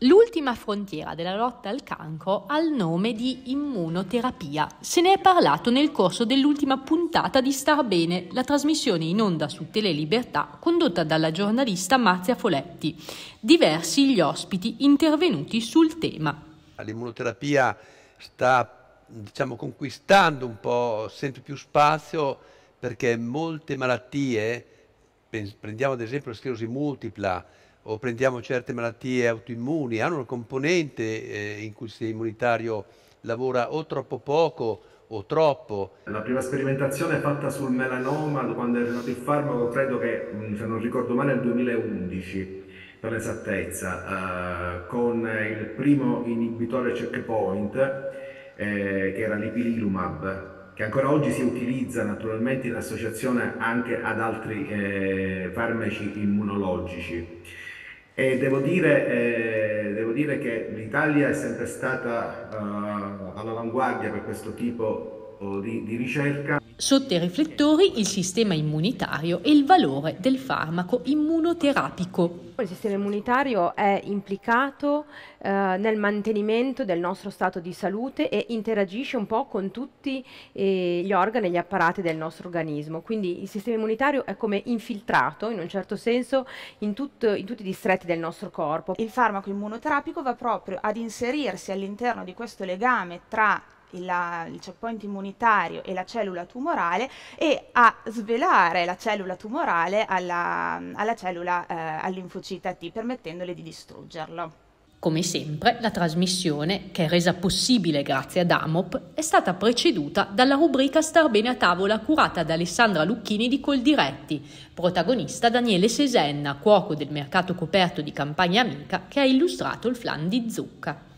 L'ultima frontiera della lotta al cancro ha il nome di immunoterapia. Se ne è parlato nel corso dell'ultima puntata di Star Bene, la trasmissione in onda su Telelibertà condotta dalla giornalista Marzia Foletti. Diversi gli ospiti intervenuti sul tema. L'immunoterapia sta, conquistando un po' sempre più spazio perché molte malattie, prendiamo ad esempio la sclerosi multipla, o prendiamo certe malattie autoimmuni, hanno una componente in cui il sistema immunitario lavora o troppo poco o troppo. La prima sperimentazione fatta sul melanoma, quando è arrivato il farmaco, credo che, se non ricordo male, nel 2011, per l'esattezza, con il primo inibitore checkpoint, che era l'ipilimumab, che ancora oggi si utilizza naturalmente in associazione anche ad altri farmaci immunologici. E devo dire che l'Italia è sempre stata all'avanguardia per questo tipo di ricerca. Sotto i riflettori il sistema immunitario e il valore del farmaco immunoterapico. Il sistema immunitario è implicato nel mantenimento del nostro stato di salute e interagisce un po' con tutti gli organi e gli apparati del nostro organismo. Quindi il sistema immunitario è come infiltrato, in un certo senso, in tutti i distretti del nostro corpo. Il farmaco immunoterapico va proprio ad inserirsi all'interno di questo legame tra il checkpoint immunitario e la cellula tumorale e a svelare la cellula tumorale alla cellula al-linfocita T, permettendole di distruggerlo. Come sempre, la trasmissione, che è resa possibile grazie ad AMOP, è stata preceduta dalla rubrica Star Bene a tavola curata da Alessandra Lucchini di Coldiretti, protagonista Daniele Sesenna, cuoco del mercato coperto di Campagna Amica, che ha illustrato il flan di zucca.